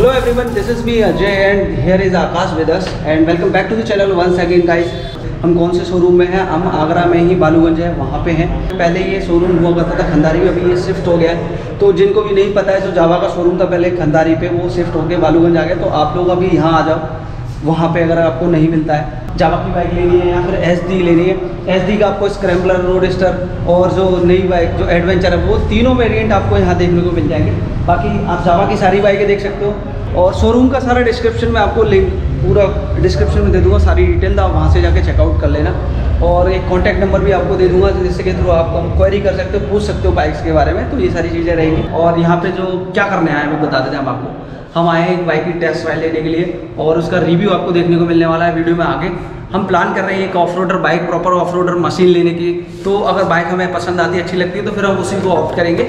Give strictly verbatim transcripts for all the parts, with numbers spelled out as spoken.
Hello everyone, this is me Ajay and here is Akash with us and welcome back to the channel once again guys। हम कौन से showroom में हैं? हम आगरा में ही बालूगंज है वहाँ पे हैं। पहले ये शोरूम हुआ करता था खंडारी में, अभी ये शिफ्ट हो गया है। तो जिनको भी नहीं पता है, जो जावा का शोरूम था पहले खंडारी पे, वो शिफ्ट होकर बालूगंज आ गया। तो आप लोग अभी यहाँ आ जाओ, वहाँ पे अगर आपको नहीं मिलता है, जावा की बाइक लेनी है या फिर एस डी लेनी है, एस डी का आपको स्क्रैम्बलर, रोडस्टर और जो नई बाइक जो एडवेंचर है, वो तीनों वेरिएंट आपको यहाँ देखने को मिल जाएंगे। बाकी आप जावा की सारी बाइकें देख सकते हो और शोरूम का सारा डिस्क्रिप्शन में आपको लिंक पूरा डिस्क्रिप्शन में दे दूँगा, सारी डिटेल आप वहाँ से जाके चेकआउट कर लेना। और एक कॉन्टैक्ट नंबर भी आपको दे दूँगा जिससे के थ्रू आप क्वेरी कर सकते हो, पूछ सकते हो बाइक्स के बारे में। तो ये सारी चीज़ें रहेंगी। और यहाँ पे जो क्या करने आए हैं वो बता देते हैं हम आपको। हम आए हैं एक बाइक की टेस्ट राइड लेने के लिए और उसका रिव्यू आपको देखने को मिलने वाला है वीडियो में आगे। हम प्लान कर रहे हैं एक off roader bike, proper off roader machine लेने की। तो अगर बाइक हमें पसंद आती है, अच्छी लगती है, तो फिर हम उसी को ऑप्ट करेंगे।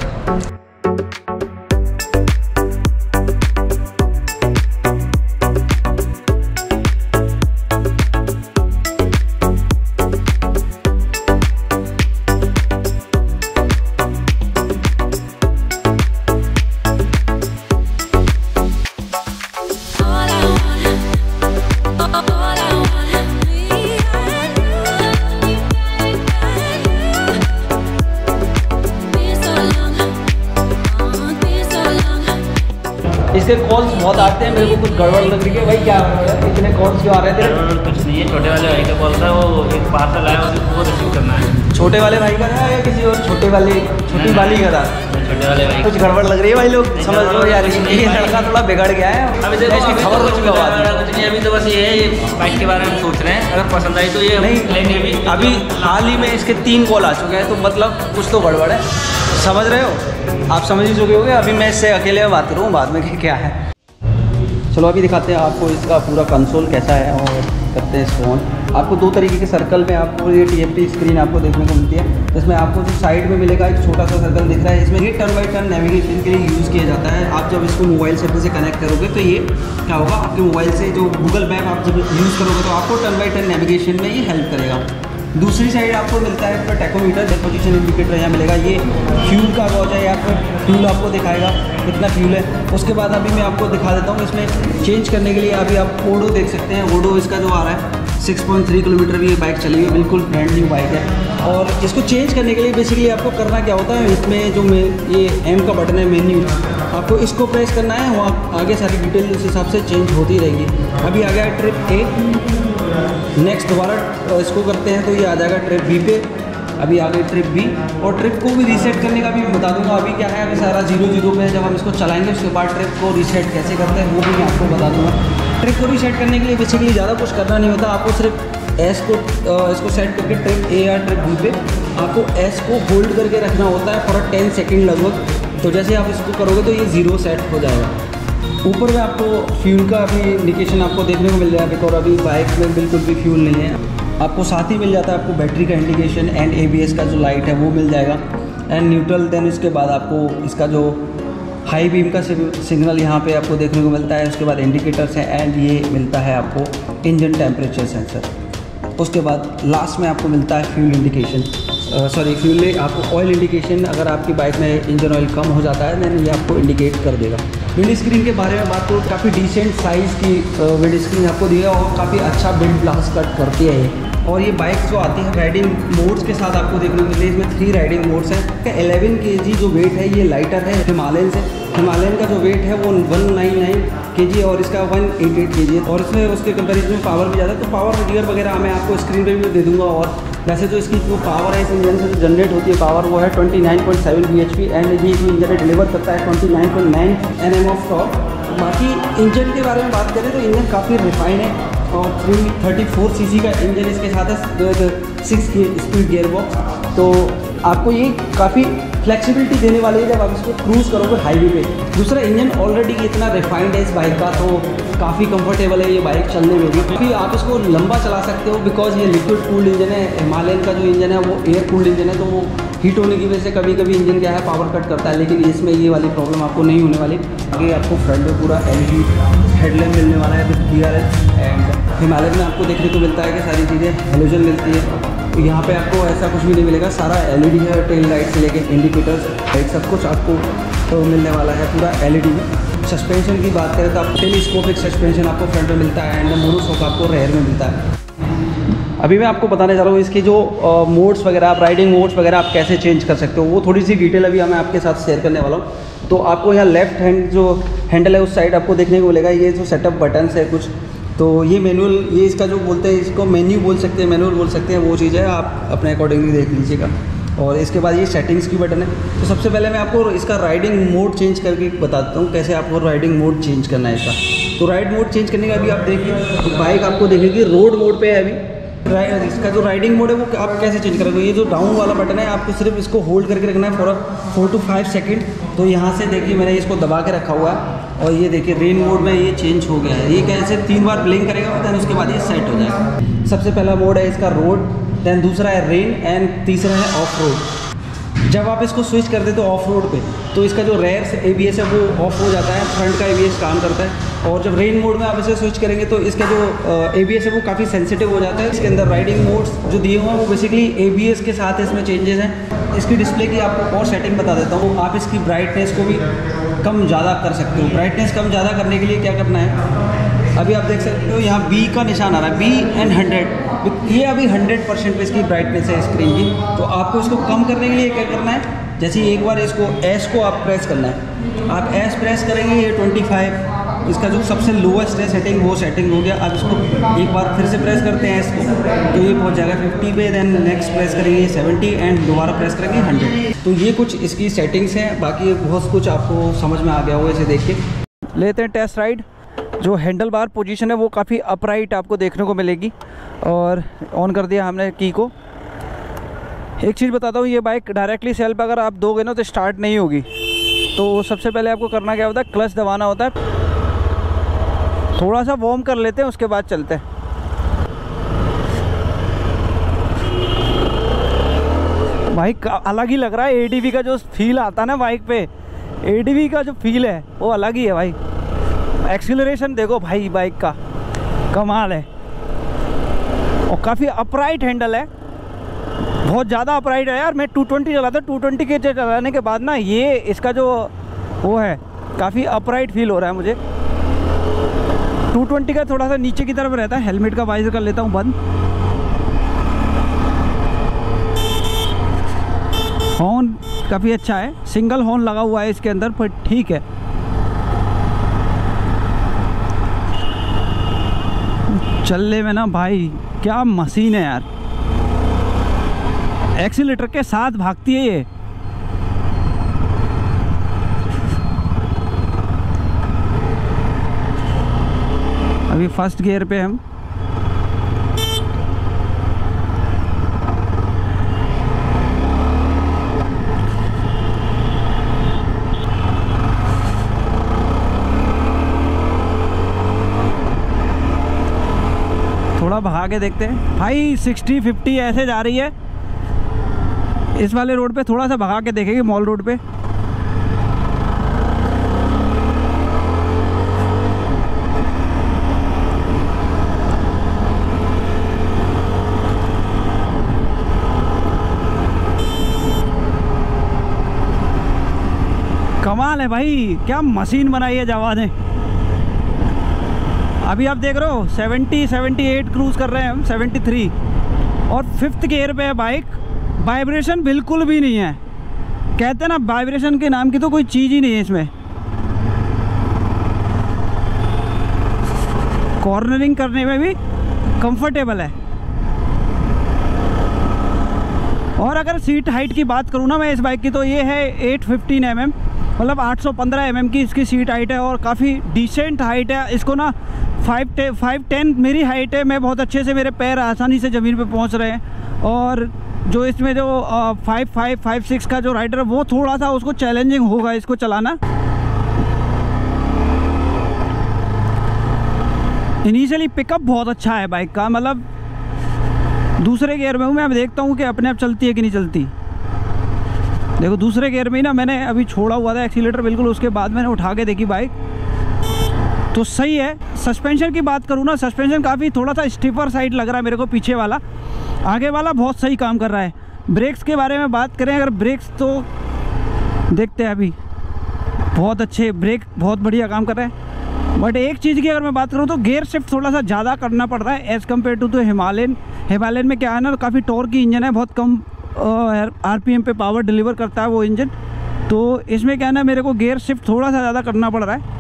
इसके कॉल्स बहुत आते हैं, मेरे को कुछ गड़बड़ लग रही है। भाई क्या है, इतने कॉल्स क्यों आ रहे थे? कुछ नहीं है, छोटे वाले भाई का कॉल था, वो एक पार्सल आया वो रिसीव करना है। छोटे वाले भाई का था या किसी और छोटे वाले छोटी वाली का था? छोटे वाले भाई कुछ गड़बड़ लग रही है भाई, लोग समझ लो यार, ये लड़का थोड़ा बिगड़ गया है। अभी देखो इसकी खबर कुछ कुछ नहीं, अभी तो बस ये है बाइक के बारे में सोच रहे हैं। अगर पसंद आई तो ये नहीं लेंगे भी। अभी हाल ही में इसके तीन कॉल आ चुके हैं, तो मतलब कुछ तो गड़बड़ है, समझ रहे हो? आप समझ ही चुके होंगे। अभी मैं इससे अकेले में बात करूँ बाद में कि क्या है। चलो अभी दिखाते हैं आपको इसका पूरा कंसोल कैसा है और करते हैं इसको ऑन। आपको दो तरीके के सर्कल में आपको ये टी एफ टी स्क्रीन आपको देखने को मिलती है। इसमें आपको जो साइड में मिलेगा एक छोटा सा सर्कल दिख रहा है, इसमें ये टर्न बाई टर्न नेविगेशन के लिए यूज़ किया जाता है। आप जब इसको मोबाइल से अपने से कनेक्ट करोगे तो ये क्या होगा, आपके मोबाइल से जो गूगल मैप आप जब यूज़ करोगे तो आपको टर्न बाई टर्न नेविगेशन में ये हेल्प करेगा। दूसरी साइड आपको मिलता है इसका टैकोमीटर, पोजीशन इंडिकेटर यहाँ मिलेगा। ये फ्यूल का गॉज है या फिर फ्यूल आपको दिखाएगा कितना फ्यूल है। उसके बाद अभी मैं आपको दिखा देता हूँ, इसमें चेंज करने के लिए अभी आप ओडो देख सकते हैं। ओडो इसका जो आ रहा है सिक्स पॉइंट थ्री किलोमीटर भी ये बाइक चली हुई, बिल्कुल ब्रांड न्यू बाइक है। और इसको चेंज करने के लिए बेसिकली आपको करना क्या होता है, इसमें जो ये एम का बटन है मेन्यू, आपको इसको प्रेस करना है, वहाँ आगे सारी डिटेल उस हिसाब से चेंज होती रहेगी। अभी आ गया ट्रिप ए, नेक्स्ट दोबारा इसको करते हैं तो ये आ जाएगा ट्रिप बी पे। अभी आ गई ट्रिप बी और ट्रिप को भी रीसेट करने का भी बता दूंगा। अभी क्या है, अभी सारा जीरो जीरो पे है। जब हम इसको चलाएंगे उसके बाद ट्रिप को रीसेट कैसे करते हैं वो भी मैं आपको बता दूंगा। ट्रिप को रीसेट करने के लिए बेसिकली ज़्यादा कुछ करना नहीं होता, आपको सिर्फ एस को इसको सेट करके ट्रिप ए या ट्रिप बी पे आपको एस को होल्ड करके रखना होता है फॉर टेन सेकेंड लगभग। तो जैसे आप इसको करोगे तो ये ज़ीरो सेट हो जाएगा। ऊपर में आपको फ्यूल का भी इंडिकेशन आपको देखने को मिल जाएगा और अभी बाइक में बिल्कुल भी फ्यूल नहीं है। आपको साथ ही मिल जाता है आपको बैटरी का indication and A B S का जो लाइट है वो मिल जाएगा एंड न्यूट्रल। देन इसके बाद आपको इसका जो हाई बीम का सिग्नल यहाँ पे आपको देखने को मिलता है। उसके बाद इंडिकेटर्स हैं एंड ये मिलता है आपको इंजन टेम्परेचर सेंसर। उसके बाद लास्ट में आपको मिलता है फ्यूल इंडिकेशन, सॉरी फ्यूल में आपको ऑयल इंडिकेशन। अगर आपकी बाइक में इंजन ऑयल कम हो जाता है देन ये आपको इंडिकेट कर देगा। विंड स्क्रीन के बारे में बात करूँ, काफ़ी डिसेंट साइज़ की विंड स्क्रीन आपको दी है और काफ़ी अच्छा विंड ब्लास्ट कट करती है ये। और ये बाइक जो आती है राइडिंग मोड्स के साथ आपको देखने को मिलती है। इसमें थ्री राइडिंग मोड्स हैं। इलेवन के जी जो वेट है ये लाइटर है हिमालयन से। हिमालयन का जो वेट है वो वन नाइन नाइन के जी और इसका वन एट एट के जी है। और इसमें उसके कंपेरिजन में पावर भी ज़्यादा है, तो पावर गियर वगैरह मैं आपको स्क्रीन पे भी दे दूँगा। और वैसे जो इसकी जो पावर है इस इंजन से जो जनरेट होती है पावर वो है twenty nine point seven B H P and ये जो इंजन डिलीवर करता है twenty nine point nine N M of torque. बाकी इंजन के बारे में बात करें तो इंजन काफ़ी रिफाइन है और three thirty four C C का इंजन इसके साथ है, सिक्स स्पीड गियर बॉक्स। तो आपको ये काफ़ी फ्लेक्सिबिलिटी देने वाली है जब आप इसको क्रूज़ करोगे हाईवे पे। दूसरा इंजन ऑलरेडी इतना रिफाइंड है इस बाइक का, तो काफ़ी कंफर्टेबल है ये बाइक चलने में भी। क्योंकि आप इसको लंबा चला सकते हो बिकॉज ये लिक्विड कूल्ड इंजन है। हिमालयन का जो इंजन है वो एयर कूल्ड इंजन है, तो वो हीट होने की वजह से कभी कभी इंजन क्या है पावर कट करता है, लेकिन इसमें ये वाली प्रॉब्लम आपको नहीं होने वाली। आगे आपको फ्रंट में पूरा एल ई डी हेडलैम्प मिलने वाला है with D R L and Himalayan में आपको देखने को मिलता है कि सारी चीज़ें हेलोजन मिलती है। यहाँ पे आपको ऐसा कुछ भी नहीं मिलेगा, सारा एलईडी है, टेल लाइट से लेके इंडिकेटर्स लाइट सब कुछ आपको तो मिलने वाला है पूरा एलईडी में। सस्पेंशन की बात करें तो आपको टेलीस्कोपिक सस्पेंशन आपको फ्रंट में मिलता है एंड मोनोशॉक आपको रेयर में मिलता है। अभी मैं आपको बताने जा रहा हूँ इसकी जो मोड्स वगैरह, आप राइडिंग मोड्स वगैरह आप कैसे चेंज कर सकते हो, वो थोड़ी सी डिटेल अभी मैं आपके साथ शेयर करने वाला हूँ। तो आपको यहाँ लेफ्ट हैंड जो हैंडल है उस साइड आपको देखने को मिलेगा, ये जो सेटअप बटन्स है कुछ, तो ये मैनुअल, ये इसका जो बोलते हैं इसको मेन्यू बोल सकते हैं, मैनुअल बोल सकते हैं, वो चीज़ है, आप अपने अकॉर्डिंगली देख लीजिएगा। और इसके बाद ये सेटिंग्स की बटन है। तो सबसे पहले मैं आपको इसका राइडिंग मोड चेंज करके बताता हूँ कैसे आपको राइडिंग मोड चेंज करना है इसका। तो राइड मोड चेंज करने का अभी आप देखिए, तो बाइक आपको देखेगी रोड मोड पे है अभी। इसका जो राइडिंग मोड है वो आप कैसे चेंज करोगे, ये जो डाउन वाला बटन है आपको सिर्फ इसको होल्ड करके रखना है for four two five second. तो यहाँ से देखिए मैंने इसको दबा के रखा हुआ है और ये देखिए रेन मोड में ये चेंज हो गया है। ये कैसे तीन बार ब्लिंक करेगा देन उसके बाद ये सेट हो जाएगा। सबसे पहला मोड है इसका रोड, देन दूसरा है रेन एंड तीसरा है ऑफ रोड। जब आप इसको स्विच कर दे तो ऑफ रोड पे तो इसका जो रेयर ए बी एस है वो ऑफ हो जाता है, फ्रंट का ए बी एस काम करता है। और जब रेन मोड में आप इसे स्विच करेंगे तो इसका जो ए बी एस है वो काफ़ी सेंसिटिव हो जाता है। इसके अंदर राइडिंग मोड्स जो दिए हुए हैं वो बेसिकली ए बी एस के साथ इसमें चेंजेस हैं। इसकी डिस्प्ले की आपको और सेटिंग बता देता हूँ। आप इसकी ब्राइटनेस को भी कम ज़्यादा कर सकते हो। ब्राइटनेस कम ज़्यादा करने के लिए क्या करना है, अभी आप देख सकते हो यहाँ बी का निशान आ रहा है, बी एंड हंड्रेड, ये अभी हंड्रेड परसेंट पे इसकी ब्राइटनेस है स्क्रीन की। तो आपको इसको कम करने के लिए क्या करना है, जैसे एक बार इसको एस को आप प्रेस करना है, आप एस प्रेस करेंगे ये ट्वेंटी फाइव, इसका जो सबसे लोएस्ट है सेटिंग वो सेटिंग हो गया। अब इसको एक बार फिर से प्रेस करते हैं इसको तो ये पहुंच जाएगा फिफ्टी पे, देन नेक्स्ट प्रेस करेंगे सेवेंटी एंड दोबारा प्रेस करेंगे हंड्रेड। तो ये कुछ इसकी सेटिंग्स हैं, बाकी बहुत कुछ आपको समझ में आ गया होगा इसे देख के। लेते हैं टेस्ट राइड। जो हैंडल बार पोजीशन है वो काफ़ी अपराइट आपको देखने को मिलेगी। और ऑन कर दिया हमने की को। एक चीज़ बताता हूँ, ये बाइक डायरेक्टली सेल पे अगर आप दोगे ना तो स्टार्ट नहीं होगी। तो सबसे पहले आपको करना क्या होता है, क्लच दबाना होता है, थोड़ा सा वार्म कर लेते हैं उसके बाद चलते हैं। बाइक अलग ही लग रहा है, ए डी वी का जो फील आता है ना बाइक पे, ए डी वी का जो फील है वो अलग ही है भाई। एक्सीलरेशन देखो भाई बाइक का कमाल है और काफ़ी अपराइट हैंडल है, बहुत ज़्यादा अपराइट है यार। मैं टू ट्वेंटी चलाता, टू ट्वेंटी के चलाने के बाद ना ये इसका जो वो है काफ़ी अपराइट फील हो रहा है मुझे। टू ट्वेंटी का थोड़ा सा नीचे की तरफ रहता है। हेलमेट का वाइजर कर लेता हूँ बंद। हॉर्न काफ़ी अच्छा है, सिंगल हॉर्न लगा हुआ है इसके अंदर, पर ठीक है। चलने में ना भाई क्या मशीन है यार, एक्सीलेटर के साथ भागती है ये। अभी फर्स्ट गियर पे हम, थोड़ा भगा के देखते हैं भाई। सिक्सटी फिफ्टी ऐसे जा रही है इस वाले रोड पे, थोड़ा सा भगा के देखेंगे मॉल रोड पे। कमाल है भाई, क्या मशीन बनाई है जावा ने। अभी आप देख रहे हो सेवेंटी सेवेंटी एट क्रूज कर रहे हैं हम, सेवेंटी थ्री, और फिफ्थ गियर पे है बाइक। वाइब्रेशन बिल्कुल भी नहीं है, कहते हैं ना वाइब्रेशन के नाम की तो कोई चीज़ ही नहीं है इसमें। कॉर्नरिंग करने में भी कंफर्टेबल है। और अगर सीट हाइट की बात करूँ ना मैं इस बाइक की, तो ये है एट फिफ्टीन एम एम, मतलब आठ सौ पंद्रह एम एम की इसकी सीट हाइट है और काफ़ी डिसेंट हाइट है। इसको ना फाइव टे फाइव टेन मेरी हाइट है, मैं बहुत अच्छे से, मेरे पैर आसानी से ज़मीन पे पहुंच रहे हैं। और जो इसमें जो फाइव फाइव फाइव सिक्स का जो राइडर है वो थोड़ा सा उसको चैलेंजिंग होगा इसको चलाना। इनिशियली पिकअप बहुत अच्छा है बाइक का, मतलब दूसरे गियर में हूँ मैं, अब देखता हूँ कि अपने आप चलती है कि नहीं चलती। देखो दूसरे गियर में ही ना मैंने अभी छोड़ा हुआ था एक्सीलेटर बिल्कुल, उसके बाद मैंने उठा के देखी बाइक तो सही है। सस्पेंशन की बात करूँ ना, सस्पेंशन काफ़ी थोड़ा सा स्टिफर साइड लग रहा है मेरे को पीछे वाला, आगे वाला बहुत सही काम कर रहा है। ब्रेक्स के बारे में बात करें अगर, ब्रेक्स तो देखते हैं अभी, बहुत अच्छे ब्रेक, बहुत बढ़िया काम कर रहे हैं। बट एक चीज़ की अगर मैं बात करूँ तो गियर शिफ्ट थोड़ा सा ज़्यादा करना पड़ रहा है एज़ कम्पेयर टू तो हिमालयन। हिमालयन में क्या है ना, काफ़ी टॉर्क की इंजन है, बहुत कम आरपीएम पे पावर डिलीवर करता है वो इंजन। तो इसमें क्या है ना, मेरे को गियर शिफ्ट थोड़ा सा ज़्यादा करना पड़ रहा है।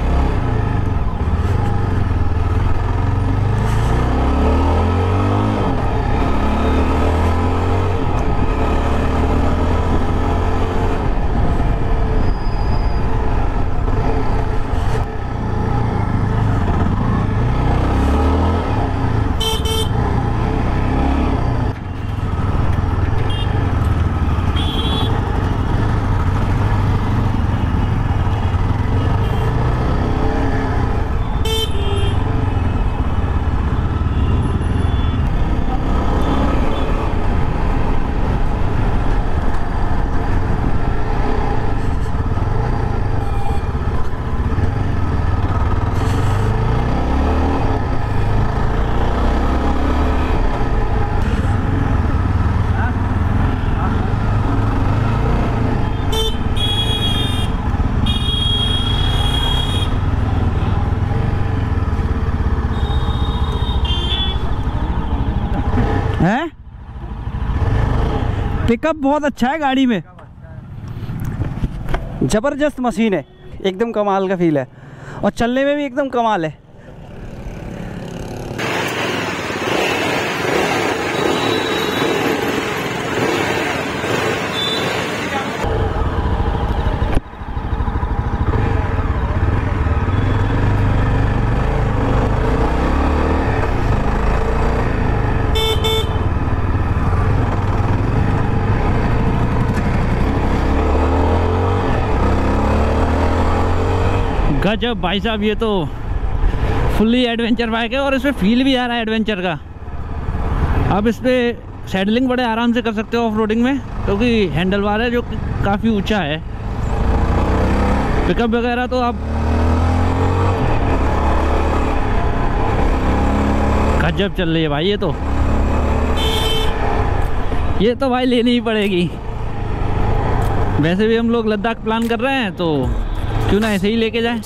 है पिकअप बहुत अच्छा है गाड़ी में, ज़बरदस्त मशीन है, एकदम कमाल का फील है और चलने में भी एकदम कमाल है। गजब भाई साहब, ये तो फुल्ली एडवेंचर बाइक है और इसमें फील भी आ रहा है एडवेंचर का। आप इस पर सैडलिंग बड़े आराम से कर सकते हो ऑफ रोडिंग में, क्योंकि हैंडल बार है जो काफ़ी ऊंचा है। पिकअप वगैरह तो आप गजब चल रही है भाई। ये तो ये तो भाई लेनी ही पड़ेगी। वैसे भी हम लोग लद्दाख प्लान कर रहे हैं तो क्यों ना ऐसे ही लेके जाए।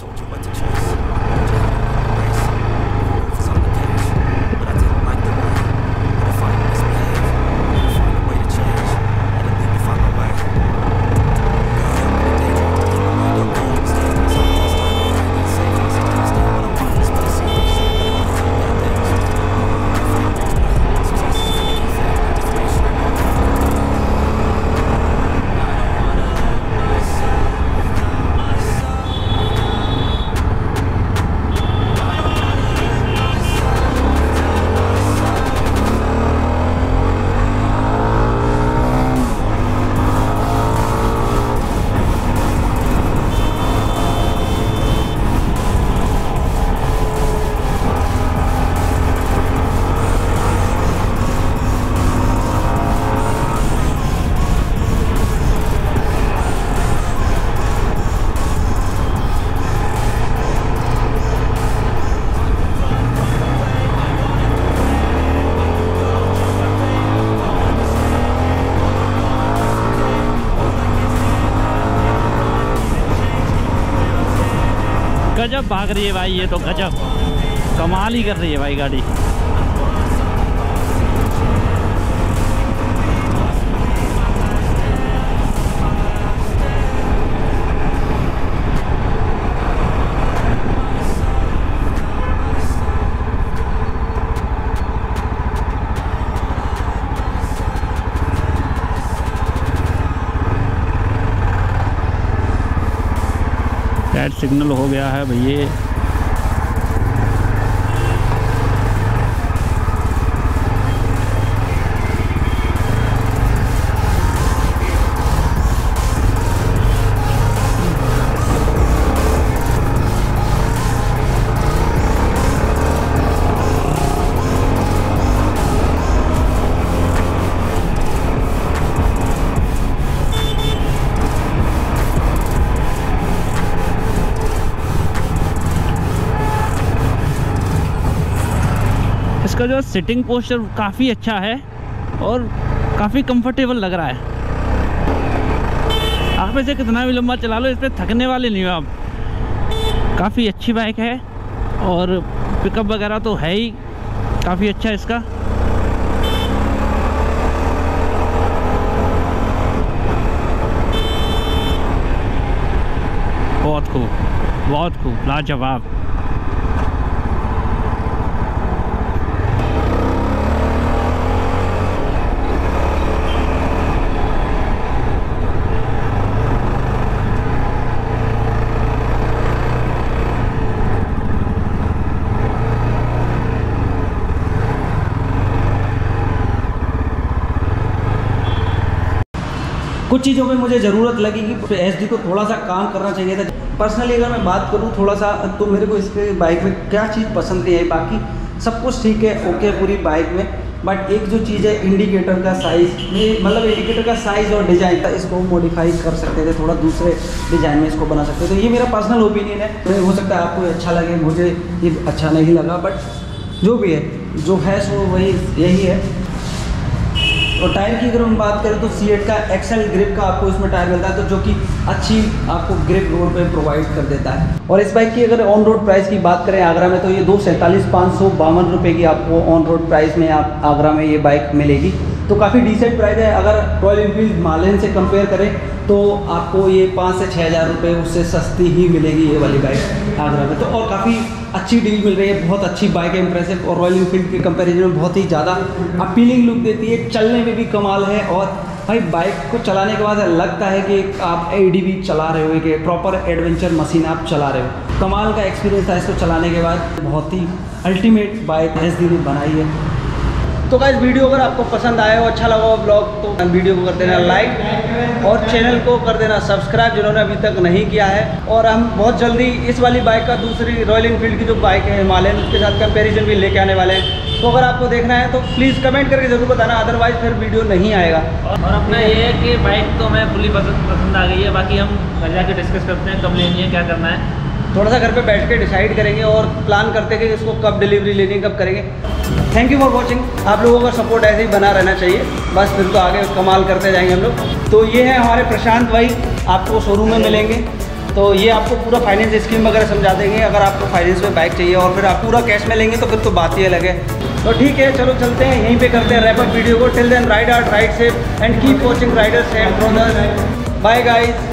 गजब भाग रही है भाई, ये तो गजब कमाल ही कर रही है भाई गाड़ी। रेड सिग्नल हो गया है भैया। इसका जो सिटिंग पोस्चर काफ़ी अच्छा है। और काफ़ी कंफर्टेबल लग रहा है। आप इसे कितना भी लंबा चला लो, इस पर थकने वाले नहीं हो आप। काफ़ी अच्छी बाइक है और पिकअप वगैरह तो है ही काफ़ी अच्छा इसका। बहुत खूब, बहुत खूब, लाजवाब। कुछ चीज़ों में मुझे ज़रूरत लगी कि एसडी को थोड़ा सा काम करना चाहिए था। पर्सनली अगर मैं बात करूँ थोड़ा सा, तो मेरे को इसके बाइक में क्या चीज़ पसंद नहीं आई, बाकी सब कुछ ठीक है, ओके पूरी बाइक में। बट एक जो चीज़ है इंडिकेटर का साइज़, मतलब इंडिकेटर का साइज़ और डिज़ाइन, इसको मॉडिफाई कर सकते थे, थोड़ा दूसरे डिज़ाइन में इसको बना सकते थे। तो ये मेरा पर्सनल ओपिनियन है, तो हो सकता है आपको अच्छा लगे, मुझे ये अच्छा नहीं लगा। बट जो भी है, जो है सो वही यही है। और टायर की अगर हम बात करें तो सीएट का एक्सेल ग्रिप का आपको इसमें टायर मिलता है, तो जो कि अच्छी आपको ग्रिप रोड पे प्रोवाइड कर देता है। और इस बाइक की अगर ऑन रोड प्राइस की बात करें आगरा में, तो ये दो सैंतालीस पाँच सौ बावन रुपये की आपको ऑन रोड प्राइस में आप आगरा में ये बाइक मिलेगी। तो काफ़ी डिसेंट प्राइस है। अगर रॉयल एनफील्ड हिमालयन से कंपेयर करें तो आपको ये पाँच से छः हज़ार रुपये उससे सस्ती ही मिलेगी ये वाली बाइक आगरा में। तो और काफ़ी अच्छी डील मिल रही है, बहुत अच्छी बाइक है, इंप्रेसिव, और रॉयल एनफील्ड के कंपैरिजन में बहुत ही ज़्यादा अपीलिंग लुक देती है, चलने में भी कमाल है। और भाई बाइक को चलाने के बाद लगता है कि आप एडीवी चला रहे हो, कि प्रॉपर एडवेंचर मशीन आप चला रहे हो। कमाल का एक्सपीरियंस था इसको चलाने के बाद, बहुत ही अल्टीमेट बाइक एसडी ने बनाई है। तो गाइस वीडियो अगर आपको पसंद आया हो, अच्छा लगा हो ब्लॉग, तो वीडियो को कर देना लाइक और चैनल को कर देना सब्सक्राइब जिन्होंने अभी तक नहीं किया है। और हम बहुत जल्दी इस वाली बाइक का दूसरी रॉयल एनफील्ड की जो बाइक है हिमालयन, उसके साथ कंपैरिजन भी लेके आने वाले हैं। तो अगर आपको देखना है तो प्लीज़ कमेंट करके ज़रूर बताना, अदरवाइज़ फिर वीडियो नहीं आएगा। और अपना ये है कि बाइक तो हमें फुली पसंद पसंद आ गई है, बाकी हम घर जाके डिस्कस करते हैं कब लेनी है, क्या करना है। थोड़ा सा घर पे बैठ के डिसाइड करेंगे और प्लान करते हैं कि इसको कब डिलीवरी लेनी है, कब करेंगे। Thank you for watching. आप लोगों का सपोर्ट ऐसे ही बना रहना चाहिए, बस फिर तो आगे कमाल करते जाएंगे हम लोग। तो ये है हमारे प्रशांत भाई, आपको शोरूम में मिलेंगे, तो ये आपको पूरा फाइनेंस स्कीम वगैरह समझा देंगे। अगर आपको फाइनेंस में बाइक चाहिए और फिर आप पूरा कैश में लेंगे तो फिर तो बात ही अलग है। तो ठीक है, चलो चलते हैं, यहीं पे करते हैं रैप अप वीडियो को। Till then ride out, ride safe and keep watching riders and brothers. Bye guys.